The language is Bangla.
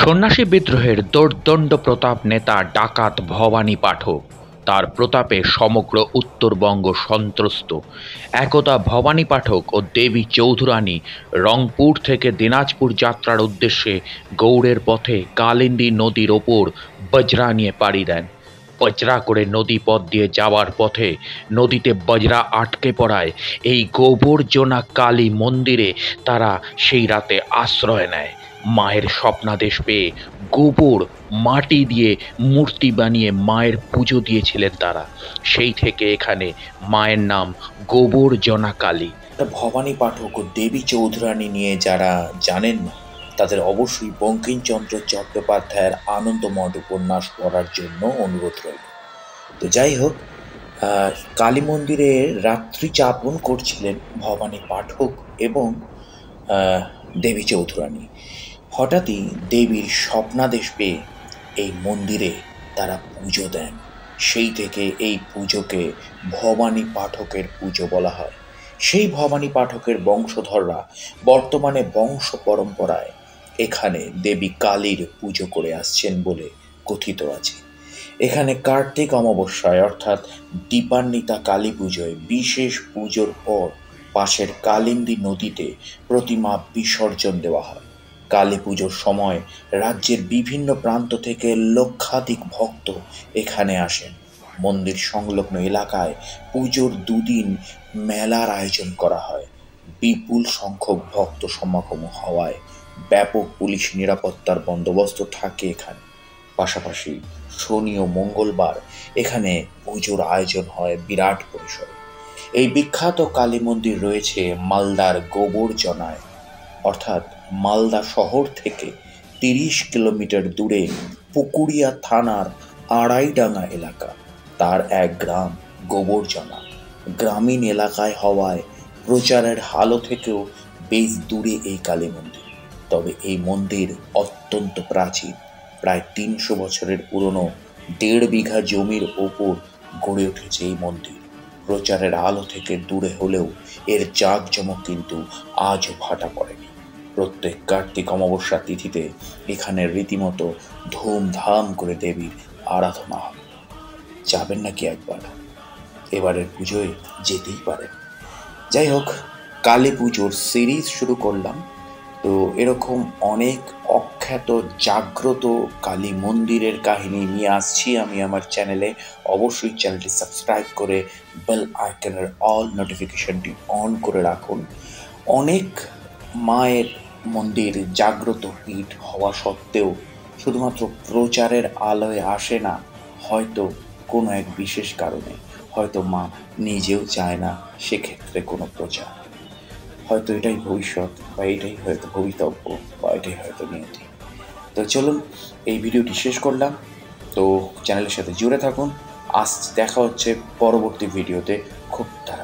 সন্ন্যাসী বিদ্রোহের দোর্দণ্ড প্রতাপ নেতা ডাকাত ভবানী পাঠক। তার প্রতাপে সমগ্র উত্তরবঙ্গ সন্ত্রস্ত। একদা ভবানী পাঠক ও দেবী চৌধুরানী রংপুর থেকে দিনাজপুর যাত্রার উদ্দেশ্যে গৌড়ের পথে কালিন্দী নদীর ওপর বজরা নিয়ে পাড়ি দেন। বজরা করে নদী পথ দিয়ে যাওয়ার পথে নদীতে বজরা আটকে পড়ায় এই গোবর্জনা কালী মন্দিরে তারা সেই রাতে আশ্রয় নেয়। মায়ের স্বপ্নাদেশ পেয়ে গোবর মাটি দিয়ে মূর্তি বানিয়ে মায়ের পুজো দিয়েছিলেন তারা। সেই থেকে এখানে মায়ের নাম গোবর্জনা কালী। ভবানী পাঠক ও দেবী চৌধুরানী নিয়ে যারা জানেন না তাদের অবশ্যই বঙ্কিমচন্দ্র চট্টোপাধ্যায়ের আনন্দমঠ উপন্যাস পড়ার জন্য অনুরোধ রইল। তো যাই হোক, কালী মন্দিরে রাত্রি যাপন করছিলেন ভবানী পাঠক এবং দেবী চৌধুরানী। হঠাৎই দেবীর স্বপ্নাদেশ পেয়ে এই মন্দিরে তারা পুজো দেন। সেই থেকে এই পুজোকে ভবানী পাঠকের পুজো বলা হয়। সেই ভবানী পাঠকের বংশধররা বর্তমানে বংশ পরম্পরায় এখানে দেবী কালীর পুজো করে আসছেন বলে কথিত আছে। এখানে কার্তিক অমাবস্যায় অর্থাৎ দীপান্বিতা কালী পুজোয় বিশেষ পুজোর পর পাশের কালিন্দী নদীতে প্রতিমা বিসর্জন দেওয়া হয়। কালী পুজোর সময় রাজ্যের বিভিন্ন প্রান্ত থেকে লক্ষাধিক ভক্ত এখানে আসেন। মন্দির সংলগ্ন এলাকায় পুজোর দুদিন মেলার আয়োজন করা হয়। বিপুল সংখ্যক ভক্ত সমাগম হওয়ায় ব্যাপক পুলিশ নিরাপত্তার বন্দোবস্ত থাকে এখানে। পাশাপাশি শনি ও মঙ্গলবার এখানে পুজোর আয়োজন হয় বিরাট পরিসরে। এই বিখ্যাত কালী মন্দির রয়েছে মালদার গোবর্জনায়, অর্থাৎ মালদা শহর থেকে ৩০ কিলোমিটার দূরে পুকুরিয়া থানার আড়াইডাঙ্গা এলাকা। তার এক গ্রাম গোবর্জনা গ্রামীণ এলাকায় হওয়ায় প্রচারের হালো থেকেও বেশ দূরে এই কালী মন্দির। তবে এই মন্দির অত্যন্ত প্রাচীন, প্রায় ৩০০ বছরের পুরনো। ১.৫ বিঘা জমির ওপর গড়ে উঠেছে এই মন্দির। প্রচারের আলো থেকে দূরে হলেও এর জাঁকজমক কিন্তু আজও ভাটা পড়েনি। প্রত্যেক কার্তিক অমাবস্যা তিথিতে এখানে রীতিমতো ধুমধাম করে দেবীর আরাধনা হয়। যাবেন নাকি একবার? এবারের পুজোয় যেতেই পারেন। যাই হোক, কালী পুজোর সিরিজ শুরু করলাম। তো এরকম অনেক অখ্যাত জাগ্রত কালী মন্দিরের কাহিনী নিয়ে আসছি আমি আমার চ্যানেলে। অবশ্যই চ্যানেলটি সাবস্ক্রাইব করে বেল আইকনের অল নোটিফিকেশনটি অন করে রাখুন। অনেক মায়ের মন্দির জাগ্রত পীঠ হওয়া সত্ত্বেও শুধুমাত্র প্রচারের আলোয় আসে না, হয়তো কোনো এক বিশেষ কারণে, হয়তো মা নিজেও চায় না সেক্ষেত্রে কোনো প্রচার। হয়তো এটাই ভবিষ্যৎ, বা এটাই হয়তো ভবিতব্য, বা এটাই হয়তো নিয়তি। তো চলুন, এই ভিডিওটি শেষ করলাম। তো চ্যানেলের সাথে জুড়ে থাকুন। আজ দেখা হচ্ছে পরবর্তী ভিডিওতে খুব তাড়াতাড়ি।